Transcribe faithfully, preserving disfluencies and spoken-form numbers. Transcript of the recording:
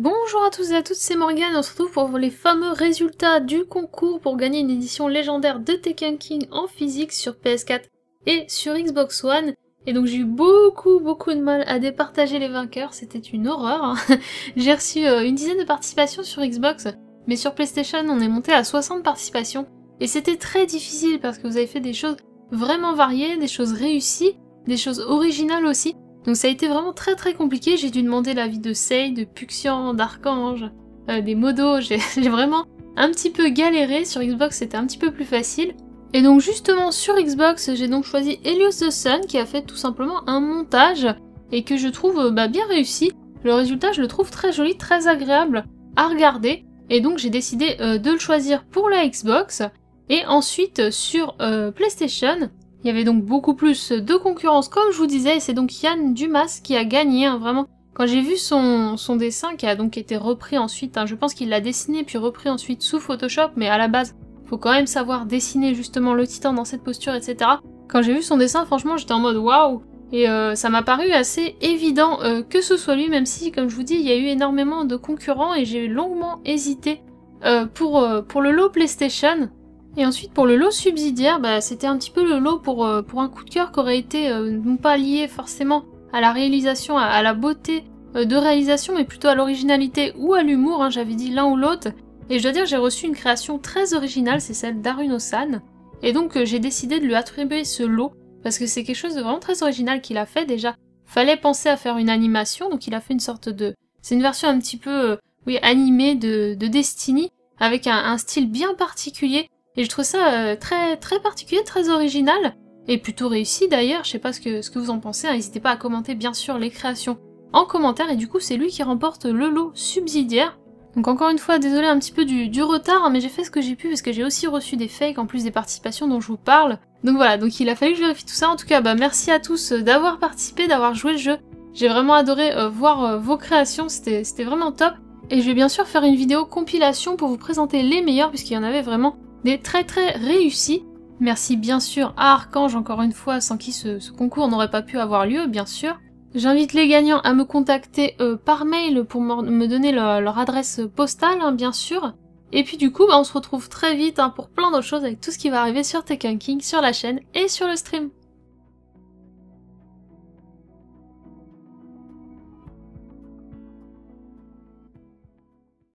Bonjour à tous et à toutes, c'est Morgane et on se retrouve pour les fameux résultats du concours pour gagner une édition légendaire de Taken King en physique sur P S quatre et sur Xbox One. Et donc j'ai eu beaucoup beaucoup de mal à départager les vainqueurs, c'était une horreur. Hein. J'ai reçu euh, une dizaine de participations sur Xbox, mais sur PlayStation on est monté à soixante participations. Et c'était très difficile parce que vous avez fait des choses vraiment variées, des choses réussies, des choses originales aussi. Donc ça a été vraiment très très compliqué, j'ai dû demander l'avis de Sei, de Puxian, d'Archange, euh, des modos, j'ai vraiment un petit peu galéré. Sur Xbox c'était un petit peu plus facile. Et donc justement sur Xbox j'ai donc choisi Helios the Sun qui a fait tout simplement un montage et que je trouve bah, bien réussi. Le résultat je le trouve très joli, très agréable à regarder et donc j'ai décidé euh, de le choisir pour la Xbox. Et ensuite sur euh, PlayStation, il y avait donc beaucoup plus de concurrence comme je vous disais, et c'est donc Yann Dumas qui a gagné, hein, vraiment. Quand j'ai vu son, son dessin qui a donc été repris ensuite, hein, je pense qu'il l'a dessiné puis repris ensuite sous Photoshop, mais à la base, faut quand même savoir dessiner justement le titan dans cette posture, et cetera. Quand j'ai vu son dessin, franchement, j'étais en mode waouh! Et euh, ça m'a paru assez évident euh, que ce soit lui, même si, comme je vous dis, il y a eu énormément de concurrents et j'ai longuement hésité euh, pour, euh, pour le lot PlayStation. Et ensuite pour le lot subsidiaire, bah, c'était un petit peu le lot pour, euh, pour un coup de cœur qui aurait été euh, non pas lié forcément à la réalisation, à, à la beauté euh, de réalisation, mais plutôt à l'originalité ou à l'humour, hein, j'avais dit l'un ou l'autre. Et je dois dire j'ai reçu une création très originale, c'est celle d'Aruno-san. Et donc euh, j'ai décidé de lui attribuer ce lot, parce que c'est quelque chose de vraiment très original qu'il a fait déjà. Fallait penser à faire une animation, donc il a fait une sorte de... C'est une version un petit peu euh, oui, animée de, de Destiny, avec un, un style bien particulier. Et je trouve ça euh, très très particulier, très original, et plutôt réussi d'ailleurs, je sais pas ce que, ce que vous en pensez, hein. N'hésitez pas à commenter bien sûr les créations en commentaire, et du coup c'est lui qui remporte le lot subsidiaire. Donc encore une fois, désolé un petit peu du, du retard, hein, mais j'ai fait ce que j'ai pu, parce que j'ai aussi reçu des fakes, en plus des participations dont je vous parle. Donc voilà, donc il a fallu que je vérifie tout ça. En tout cas, bah merci à tous d'avoir participé, d'avoir joué le jeu. J'ai vraiment adoré euh, voir euh, vos créations, c'était c'était vraiment top. Et je vais bien sûr faire une vidéo compilation pour vous présenter les meilleurs, puisqu'il y en avait vraiment des très très réussis. Merci bien sûr à Archange encore une fois, sans qui ce, ce concours n'aurait pas pu avoir lieu, bien sûr. J'invite les gagnants à me contacter euh, par mail pour me donner leur, leur adresse postale, hein, bien sûr. Et puis du coup, bah, on se retrouve très vite hein, pour plein d'autres choses avec tout ce qui va arriver sur Taken King, sur la chaîne et sur le stream.